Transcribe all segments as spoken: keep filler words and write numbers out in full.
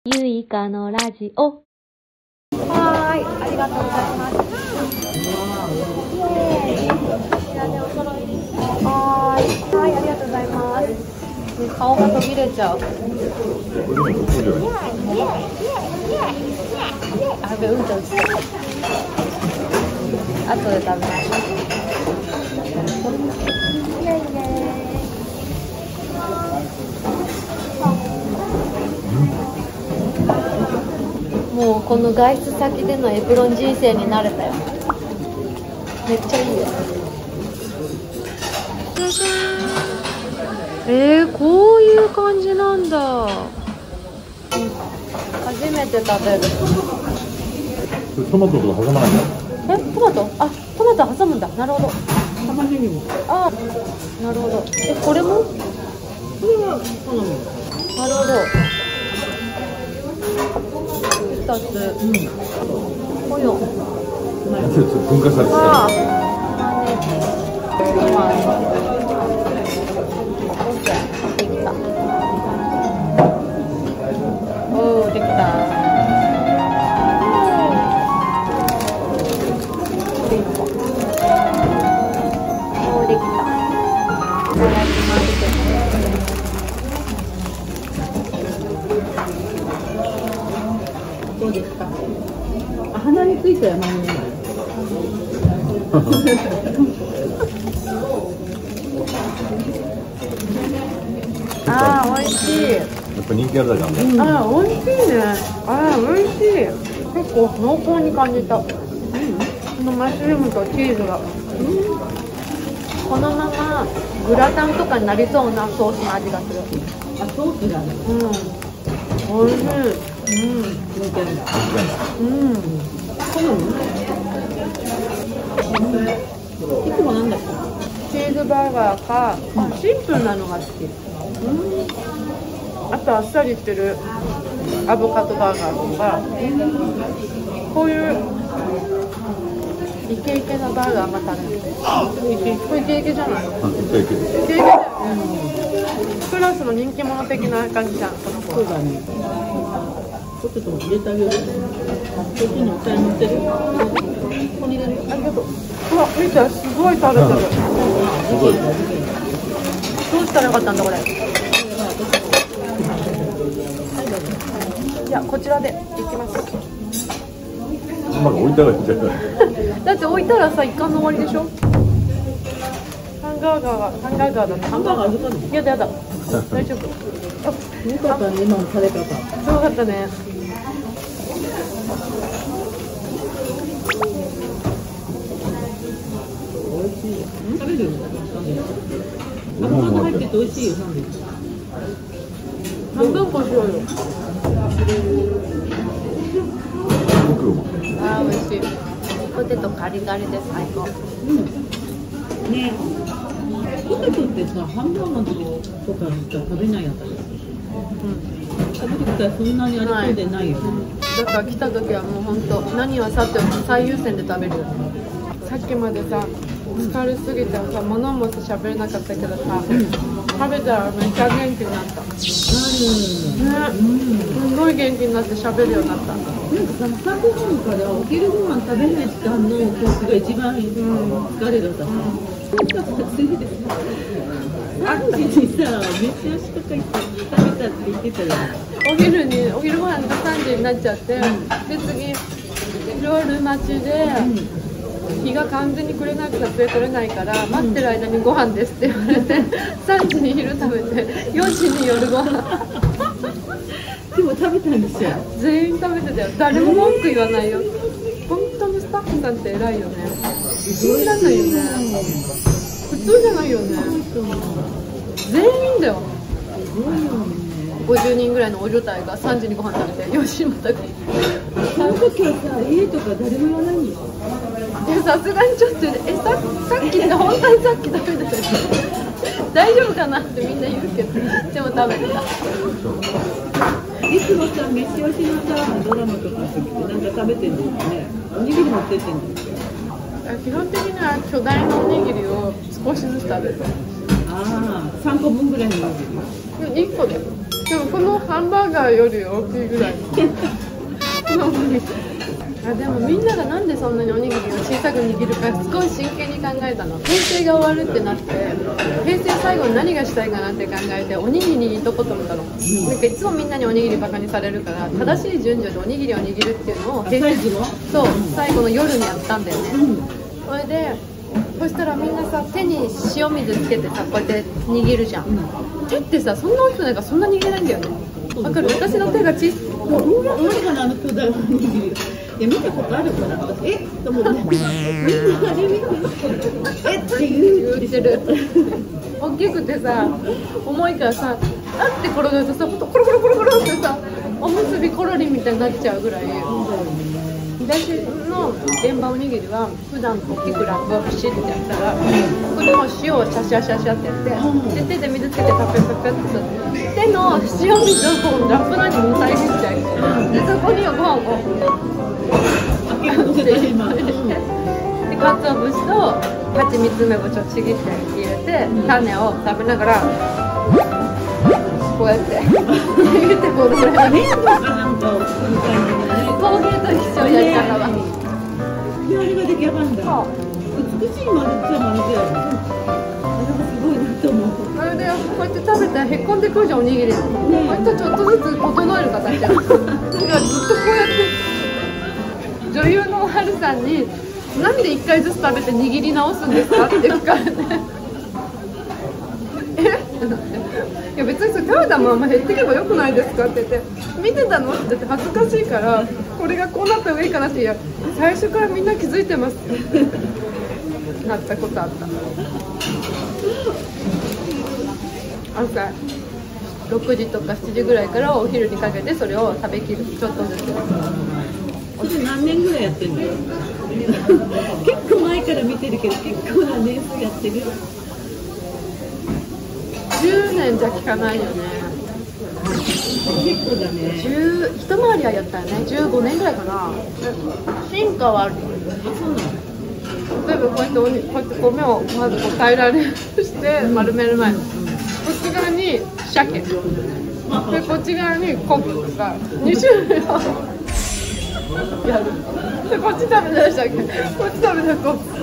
ゆいかのラジオ。はーい、ありがとうございます。イエーイ。こちらでお揃いです。はーい、はい、ありがとうございます。顔が途切れちゃう。あべ、うんちゃう。あとで食べましょう。イエイイエーイ。もうこの外出先でのエプロン人生に慣れたよ。めっちゃいいよ。えー、こういう感じなんだ。初めて食べる。 トマトとか挟まないんだ。 え、トマト？あ、トマト挟むんだ。なるほど。 玉ねぎも。 あ、なるほど。え、これも？ これは好み。 なるほど。二つ。うん。ほよ。 分解されてた。 ああ。玉ねぎ。できた。おお、できた。おお、できた。いただきます。 どうですか。あ、鼻についたら何にもない。 ああ、美味しい。 やっぱ人気あるだけなんだ。 ああ、美味しいね。ああ、美味しい。結構濃厚に感じた。うん、このマッシュルームとチーズが。うん、このままグラタンとかになりそうなソースの味がする。 あ、ソースだね。 うん。美味しい。うん。 人気あるんだ。 うん。 好み？いつもなんだっけ？ チーズバーガーか、あ、シンプルなのが好き。うん。あとあっさりしてるアボカドバーガーとか、こういうイケイケなバーガーまたね。これイケイケじゃない？ いけるいける。 イケイケだよね。クラスの人気者的な感じじゃん、この子。 そうだね。ちょっと入れてあげる。こっちにお茶に乗ってる。ここに入れる。 ありがとう。うわ、見て、すごい食べてる。 すごい。 どうしたらよかったんだこれ。いや、こちらで行きます。 うまく置いたらいいんじゃない。 だって置いたらさ、一貫の終わりでしょ。ハンバーガーが、ハンバーガーだね。 ハンバーガー預かるの？ やだやだ。大丈夫。あ、 よかったね、今の食べ方。 すごかったね。 美味しい。食べるよ。アボカド入ってて美味しいよ、サンドイッチ。 半分こしようよ。あー、美味しい。ポテトカリカリで最高。 うん。ね。ポテトってさ、ハンバーガーとかしか食べないやつ。 うん。 食べてきたらそんなにありそうでないよね。 だから来た時はもう本当何はさておき最優先で食べるよ。さっきまでさ疲れすぎてさ物も喋れなかったけどさ、うん、食べたらめっちゃ元気になった。ね、うん、すごい元気になって喋るようになった。なんかさ、朝ごはんからお昼ご飯食べない時間のコースが一番疲れがさ、ある日にさ、飯足とか行って食べたって言ってたらお昼に、お昼ご飯がさんじになっちゃって、うん、で次夜待ちで、うん、日が完全に暮れなく撮影取れないから、うん、待ってる間にご飯ですって言われてさんじに昼食べてよじに夜ご飯でも食べたんでしょ。 全員食べてたよ。誰も文句言わないよ。本当のスタッフさんって偉いよね。信じらんないよね。普通じゃないよね。全員だよ。ごじゅうにんぐらいのお女体がさんじにご飯食べて、よしまた食い。 その時はさ、家とか誰も言わないんでしょ。 で、さすがにちょっと、え、さ、さっきって本当にさっき食べてたよ。大丈夫かなってみんな言うけど、でも食べてた。 いつもさ、飯押しのさ、ドラマとかの時ってなんか食べてんだよね。おにぎり持ってってんだよ。 基本的には巨大なおにぎりを少しずつ食べる。 ああ、さんこぶんぐらいのおにぎり。 いっこで。 でもこのハンバーガーより大きいぐらいのおにぎり。あでもみんながなんでそんなにおにぎりを小さく握るかすごい真剣に考えたの。平成が終わるってなって平成最後に何がしたいかなって考えておにぎりにいとこと思ったの。なんかいつもみんなにおにぎりバカにされるから正しい順序でおにぎりを握るっていうのを平成そう最後の夜にやったんだよね。それでそしたらみんなさ手に塩水つけてさこうやって握るじゃん。手ってさそんな大きくないからそんな握れないんだよね。わかる？私の手が小さい。 もうどうかなあの巨大なおにぎり。いや見たことあるから私えっと思ってみんなあれ見てえって言言ってる大きくてさ重いからさあって転がるとさコロコロコロコロってさおむすびコロリみたいになっちゃうぐらい。私の現場おにぎりは普段大きくラップをピシッてやったらここでも塩をシャシャシャシャってやってで手で水つけてパペパペって手の塩水をこうラップの中にもたれ切っちゃう。でそこにご飯をでかつお節と蜂蜜梅干しをちぎって入れて種を食べながらこうやって入れてこうこれ麺とかなんかを作る感じだね。 陶芸と一緒やり方はであれが出来上がるんだ。美しい丸っちゃ丸だよね。あれがすごいなと思う。 それでこうやって食べたらへっこんでくるじゃんおにぎりのこうやってちょっとずつ整える形やん。だからずっとこうやって女優のはるさんになんでいっかいずつ食べて握り直すんですかって言うからねえってなっていや別にそれ食べたまま減っていけばよくないですかって言って見てたのって言って恥ずかしいからこれがこうなった方がいいかなっていや最初からみんな気づいてますってなったことあった朝ろくじとかしちじぐらいからお昼にかけてそれを食べきるちょっとずつ。 それ何年ぐらいやってんの？結構前から見てるけど結構な年数やってる。 じゅうねんじゃ効かないよね。 結構だね。 じゅう一回りはやったよね。じゅうごねんぐらいかな。進化はある。 そうなの。 例えばこうやっておにこうやって米をまずこう平らにして丸める前にこっち側に鮭でこっち側に昆布とかに種類をやる。でこっち食べたら鮭こっち食べたら昆布。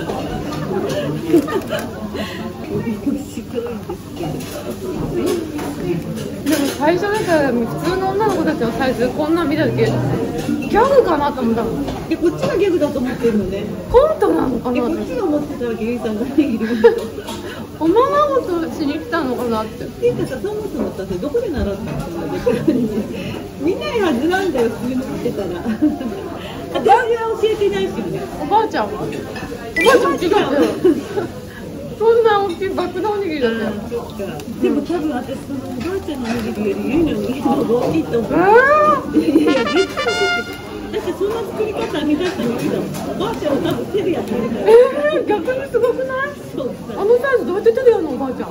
でも最初だから普通の女の子たちのサイズこんなん見た時ギャグかなと思ったの。 えこっちがギャグだと思ってるのね。 コントなのかな。 えこっちが思ってたらゲイさんがいる。 おままごとしに来たのかなって。 っていうかさそもそもさどこで習ったの？見ないはずなんだよ普通に見てたら。私は教えてないしね。 おばあちゃんは？おばあちゃん違うよ。そんな大きい爆弾おにぎりだったよ。 でも多分私そのおばあちゃんのおにぎりよりゆいのおにぎりの方が大きいと思う。いや絶対だってそんな作り方編み出したのいいだもん。おばあちゃんは多分手でやってるから。 えー、逆にすごくない？ そうあのサイズどうやって手でやるのおばあちゃん。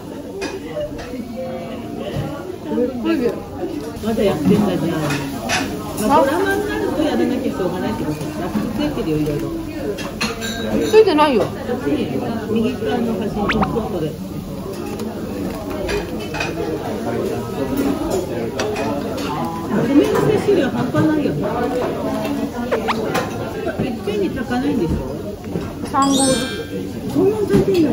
まだやってんだじゃん。まあドラマになるとやらなきゃしょうがないけどさ、ラップついてるよいろいろ。 ついてないよ。 右側の端に外で。米の摂取量半端ないよね。いっぺんに炊かないんでしょ？ さん合ずつ。 そんなに炊いてんの？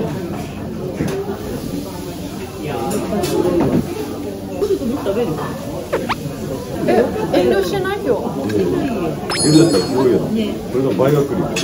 ポテトも食べる？ え、遠慮してないよ。 してないよ。 えだったらすごいよな。これが倍が来るよ。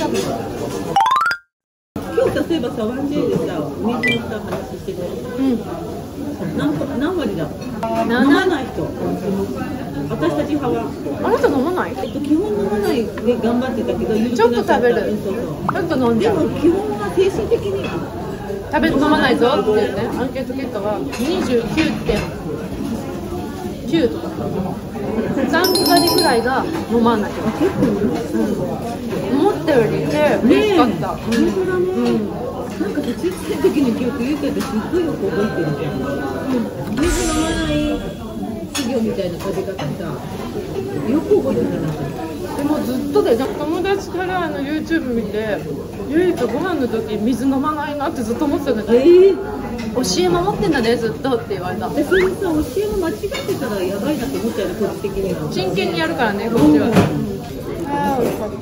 今日例えばさワンデーでさお水のさ話してたよ。 うん。 何何割だ？飲なまない人。私たち派は。 あなた飲まない？ えっと基本飲まないで頑張ってたけど、 ちょっと食べる。 そうそうちょっと飲んじゃう。 でも基本は精神的には食べ飲まないぞっていうねアンケート結果は にじゅうきゅうてんきゅう とかさん割ぐらいが飲まない。 結構いる。 うん、思ったよりね嬉しかった。 本当だね。うん。なんか途中生の時の記憶言うけどすっごいよく覚えてるじゃん。水飲まない授業みたいな食べ方さよく覚えてるな。 でもずっとで友達からあの YouTube 見て唯一ご飯の時水飲まないなってずっと思ってたんだけど、 えー教え守ってんだねずっとって言われた。 でそれさ、教えが間違ってたらやばいなって思ったよね、個人的には。 真剣にやるからねこっちは。あー美味しかった。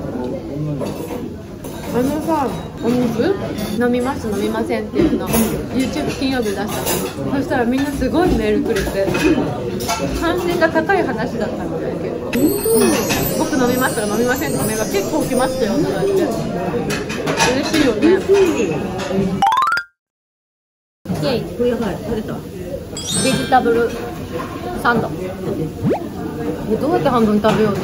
あのさ、お水飲みます飲みませんっていうの YouTube 金曜日出したの。そしたらみんなすごいメールくれて関心が高い話だったみたいで、僕飲みますとか飲みませんとかメールが結構来ましたよとか言って嬉しいよね。イェイ、 これやばい、食べた。 ベジタブルサンド。え、どうやって半分食べようね。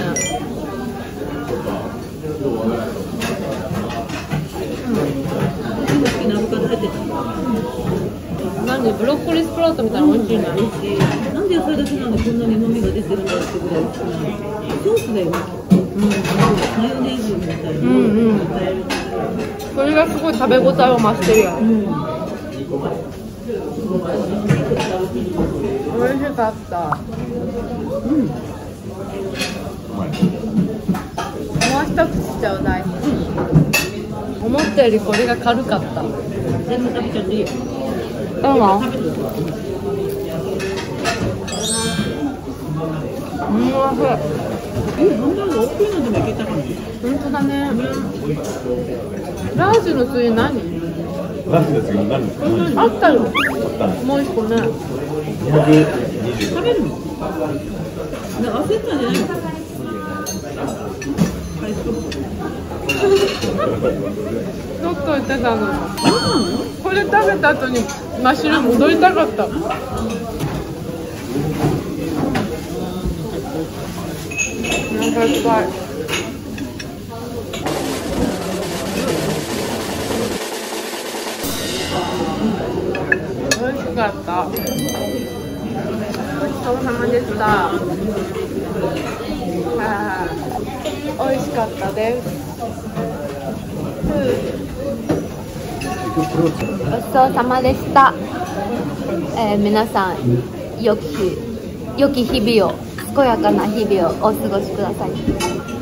アボカド入ってた。 何ブロッコリースプラウトみたいな美味しいね。 美味しい。なんで野菜だけなんでこんなに旨味が出てるんだってぐらい好きなの。ソースだよね。うん。マヨネーズみたいな。うんうん。 これがすごい食べ応えを増してるよ。うん。美味しかった。うん。もう一口ちょうだい。思ったよりこれが軽かった。 全部食べちゃっていいよ。 どうも。うん、おいしい。 え、ハンバーガー大きいのでもいけたかな。 本当だね。ラージのつゆ何？ ラージのつゆ何？ あったよ。もう一個ね。 にひゃくにじゅう。 食べるの？焦ったんじゃないの？ ちょっと言ってたの。これ食べた後にマッシュルーム戻りたかった。お腹いっぱい。美味しかった。ごちそうさまでした。あー、美味しかったです。ごちそうさまでした。えー、皆さん良き良き日々を、健やかな日々をお過ごしください。